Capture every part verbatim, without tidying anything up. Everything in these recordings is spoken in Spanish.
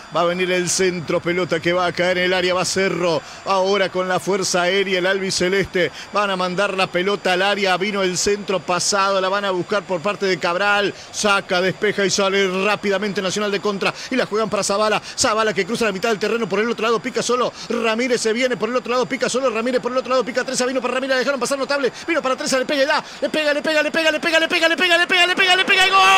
Va a venir el centro, pelota que va a caer en el área, va Cerro. Ahora con la fuerza aérea el albiceleste. Van a mandar la pelota al área. Vino el centro pasado, la van a buscar por parte de Cabral. Saca, despeja y sale rápidamente Nacional de contra. Y la juegan para Zavala. Zavala que cruza la mitad del terreno. Por el otro lado pica solo. Ramírez se viene. Por el otro lado pica solo. Ramírez por el otro lado pica Treza. Vino para Ramírez. Dejaron pasar notable. Vino para Treza. Le pega y da. Le pega, le pega, le pega, le pega, le pega, le pega, le pega, le pega, le pega y gol.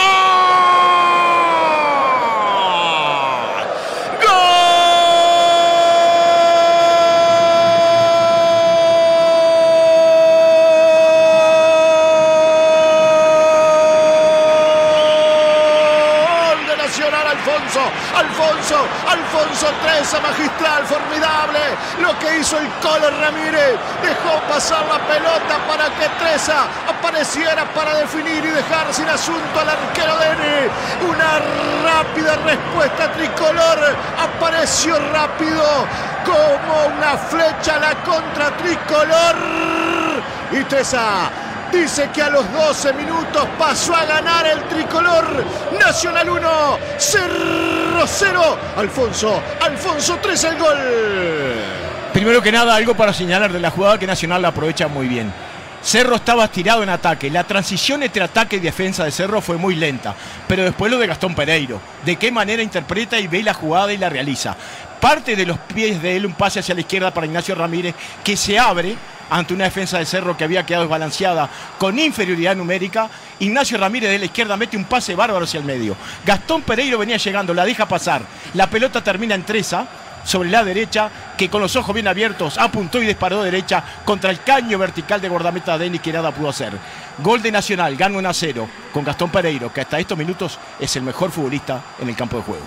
Alfonso, Alfonso, Alfonso Treza, magistral, formidable. Lo que hizo el Colo Ramírez, dejó pasar la pelota para que Treza apareciera para definir y dejar sin asunto al arquero Dene. Una rápida respuesta tricolor, apareció rápido como una flecha la contra tricolor. Y Treza dice que a los doce minutos pasó a ganar el tricolor. Nacional uno, Cerro cero. Alfonso, Alfonso Treza el gol. Primero que nada, algo para señalar de la jugada que Nacional la aprovecha muy bien. Cerro estaba estirado en ataque. La transición entre ataque y defensa de Cerro fue muy lenta. Pero después lo de Gastón Pereiro. De qué manera interpreta y ve la jugada y la realiza. Parte de los pies de él, un pase hacia la izquierda para Ignacio Ramírez, que se abre ante una defensa de Cerro que había quedado desbalanceada con inferioridad numérica. Ignacio Ramírez de la izquierda mete un pase bárbaro hacia el medio. Gastón Pereiro venía llegando, la deja pasar. La pelota termina en Treza, sobre la derecha, que con los ojos bien abiertos apuntó y disparó derecha contra el caño vertical de guardameta Deni, que nada pudo hacer. Gol de Nacional, gana uno a cero con Gastón Pereiro, que hasta estos minutos es el mejor futbolista en el campo de juego.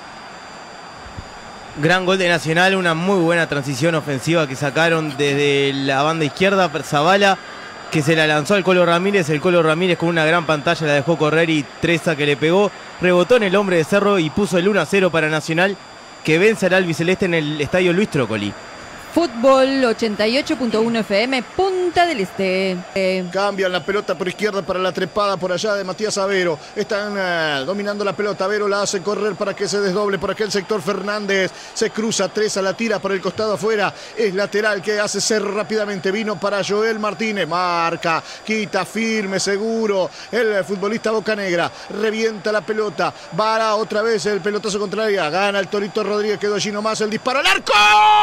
Gran gol de Nacional, una muy buena transición ofensiva que sacaron desde la banda izquierda. Zavala, que se la lanzó al Colo Ramírez. El Colo Ramírez con una gran pantalla la dejó correr y Treza que le pegó. Rebotó en el hombre de Cerro y puso el uno a cero para Nacional, que vence al albiceleste en el estadio Luis Trócoli. Fútbol ochenta y ocho punto uno F M, Punta del Este. Eh. Cambian la pelota por izquierda para la trepada por allá de Matías Avero. Están uh, dominando la pelota. Avero la hace correr para que se desdoble por aquel sector. Fernández se cruza, Treza la tira por el costado afuera. Es lateral que hace Cerro rápidamente. Vino para Joel Martínez. Marca, quita, firme, seguro. El futbolista Bocanegra revienta la pelota. Vara otra vez el pelotazo contraria. Gana el Torito Rodríguez. Quedó allí nomás el disparo al arco.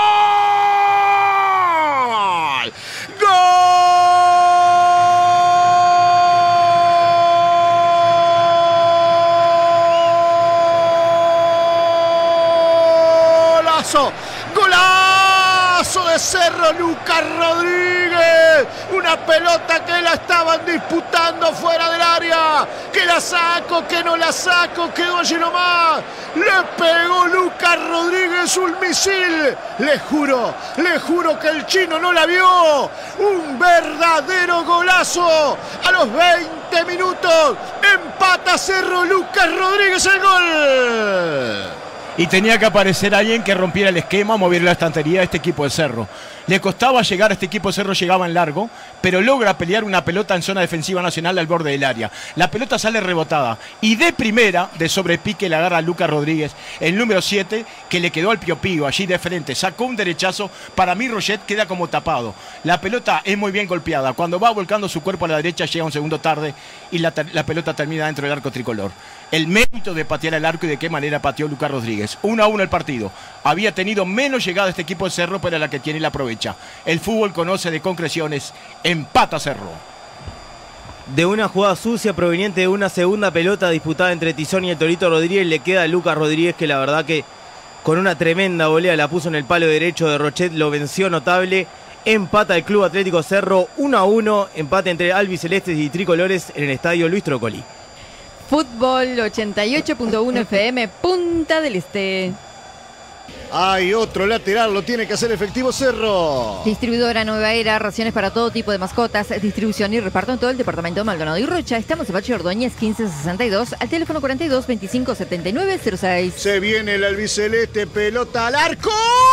¡Golazo! ¡Golazo de Cerro! Lucas Rodríguez. Una pelota que la estaban disputando fuera del área. Que la saco, que no la saco. Quedó allí nomás. Le pegó Lucas Rodríguez un misil. Le juro, le juro que el chino no la vio. Un verdadero golazo. A los veinte minutos empata Cerro. Lucas Rodríguez el gol. Y tenía que aparecer alguien que rompiera el esquema, moviera la estantería de este equipo de Cerro. Le costaba llegar a este equipo de Cerro, llegaba en largo, pero logra pelear una pelota en zona defensiva Nacional al borde del área. La pelota sale rebotada y de primera, de sobrepique, la agarra a Lucas Rodríguez, el número siete, que le quedó al Pío Pío allí de frente. Sacó un derechazo, para mí Roget queda como tapado. La pelota es muy bien golpeada. Cuando va volcando su cuerpo a la derecha, llega un segundo tarde y la, la pelota termina dentro del arco tricolor. El mérito de patear el arco y de qué manera pateó Lucas Rodríguez. uno a uno el partido. Había tenido menos llegada este equipo de Cerro, pero la que tiene la aprovecha. El fútbol conoce de concreciones. Empata Cerro. De una jugada sucia proveniente de una segunda pelota disputada entre Tizón y el Torito Rodríguez, le queda a Lucas Rodríguez, que la verdad que con una tremenda volea la puso en el palo derecho de Rochet, lo venció notable. Empata el Club Atlético Cerro uno a uno, empate entre albicelestes y tricolores en el estadio Luis Trócoli. Fútbol ochenta y ocho punto uno F M, Punta del Este. Hay otro lateral, lo tiene que hacer efectivo Cerro. Distribuidora Nueva Era, raciones para todo tipo de mascotas, distribución y reparto en todo el departamento de Maldonado y Rocha. Estamos en Pacho Ordóñez quince sesenta y dos, al teléfono cuarenta y dos, veinticinco, setenta y nueve, cero seis. Se viene el albiceleste, pelota al arco.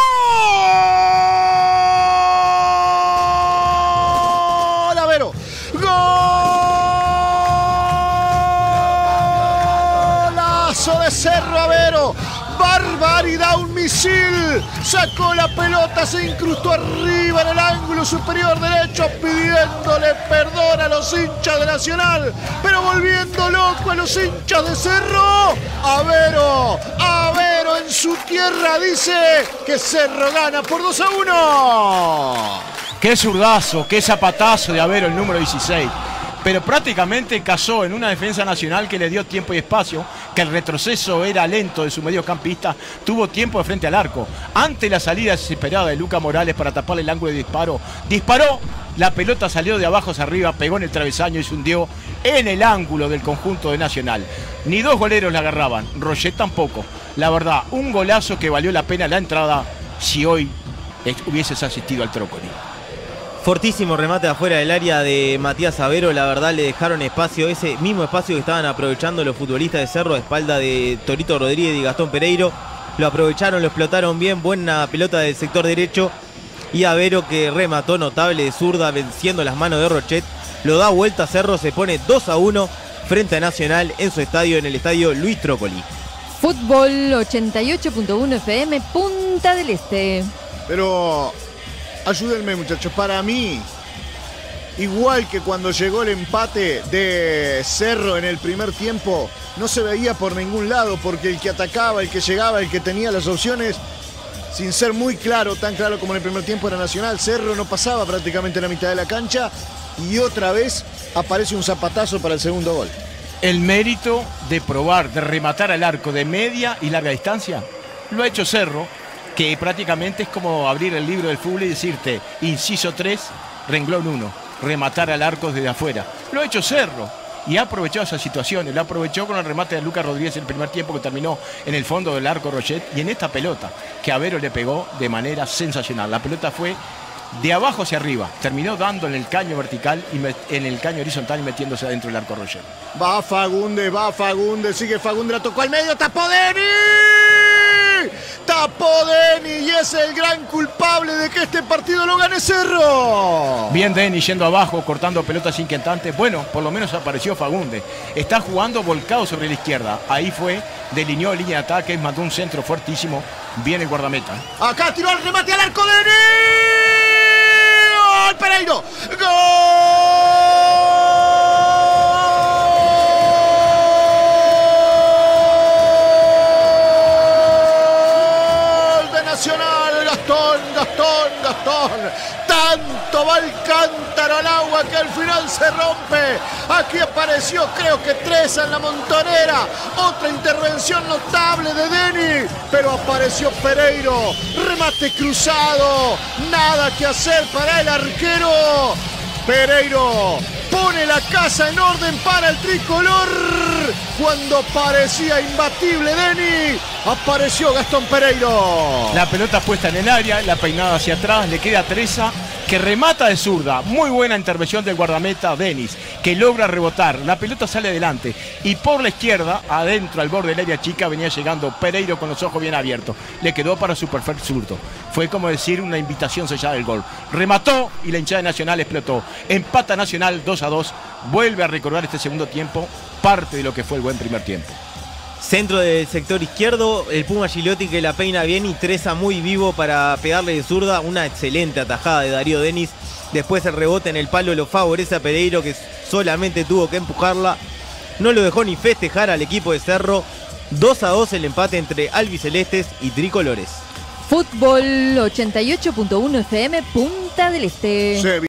¡Avero! ¡Golazo de Cerro Avero! ¡Barbaridad! Un misil. Sacó la pelota, se incrustó arriba en el ángulo superior derecho, pidiéndole perdón a los hinchas de Nacional, pero volviendo loco a los hinchas de Cerro. Avero, Avero en su tierra dice que Cerro gana por dos a uno. Qué zurdazo, qué zapatazo de Avero, el número dieciséis. Pero prácticamente cazó en una defensa nacional que le dio tiempo y espacio, que el retroceso era lento de su mediocampista, tuvo tiempo de frente al arco. Ante la salida desesperada de Luca Morales para taparle el ángulo de disparo, disparó, la pelota salió de abajo hacia arriba, pegó en el travesaño y se hundió en el ángulo del conjunto de Nacional. Ni dos goleros la agarraban, Rochet tampoco. La verdad, un golazo que valió la pena la entrada si hoy hubieses asistido al Trócoli. Fortísimo remate afuera del área de Matías Avero, la verdad le dejaron espacio, ese mismo espacio que estaban aprovechando los futbolistas de Cerro a espalda de Torito Rodríguez y Gastón Pereiro. Lo aprovecharon, lo explotaron bien, buena pelota del sector derecho y Avero que remató notable de zurda venciendo las manos de Rochet. Lo da vuelta a Cerro, se pone dos a uno frente a Nacional en su estadio, en el estadio Luis Trócoli. Fútbol ochenta y ocho punto uno F M, Punta del Este. Pero ayúdenme, muchachos, para mí, igual que cuando llegó el empate de Cerro en el primer tiempo, no se veía por ningún lado, porque el que atacaba, el que llegaba, el que tenía las opciones, sin ser muy claro, tan claro como en el primer tiempo, era Nacional. Cerro no pasaba prácticamente la mitad de la cancha y otra vez aparece un zapatazo para el segundo gol. El mérito de probar, de rematar al arco de media y larga distancia, lo ha hecho Cerro, que prácticamente es como abrir el libro del fútbol y decirte, inciso tres, renglón uno, rematar al arco desde afuera. Lo ha hecho Cerro y ha aprovechado esas situaciones. Lo aprovechó con el remate de Lucas Rodríguez en el primer tiempo, que terminó en el fondo del arco Rochet, y en esta pelota que Avero le pegó de manera sensacional. La pelota fue de abajo hacia arriba, terminó dando en el caño vertical y en el caño horizontal y metiéndose adentro del arco Rochet. Va Fagundes, va Fagundes, sigue Fagundes, la tocó al medio, tapó Deni. Tapó Deni y es el gran culpable de que este partido lo gane Cerro. Bien Deni yendo abajo, cortando pelotas inquietantes. Bueno, por lo menos apareció Fagundes. Está jugando volcado sobre la izquierda. Ahí fue, delineó línea de ataque, mandó un centro fuertísimo. Viene el guardameta. Acá tiró el remate al arco Deni. ¡Gol, Pereiro! ¡Gol! Nacional, Gastón, Gastón, Gastón. Tanto va el cántaro al agua que al final se rompe. Aquí apareció, creo que Treza en la montonera. Otra intervención notable de Deni, pero apareció Pereiro. Remate cruzado. Nada que hacer para el arquero. Pereiro pone la casa en orden para el tricolor. Cuando parecía imbatible Deni, apareció Gastón Pereiro. La pelota puesta en el área, la peinada hacia atrás, le queda a Treza, que remata de zurda. Muy buena intervención del guardameta Denis, que logra rebotar. La pelota sale adelante y por la izquierda, adentro al borde del área chica, venía llegando Pereiro con los ojos bien abiertos. Le quedó para su perfecto zurdo. Fue como decir una invitación sellada del gol. Remató y la hinchada de Nacional explotó. Empata Nacional dos a dos. Vuelve a recordar este segundo tiempo parte de lo que fue el buen primer tiempo. Centro del sector izquierdo, el Puma Gigliotti que la peina bien y Treza muy vivo para pegarle de zurda. Una excelente atajada de Darío Denis. Después el rebote en el palo lo favorece a Pereiro, que solamente tuvo que empujarla. No lo dejó ni festejar al equipo de Cerro. dos a dos el empate entre albicelestes y tricolores. Fútbol ochenta y ocho punto uno F M, Punta del Este.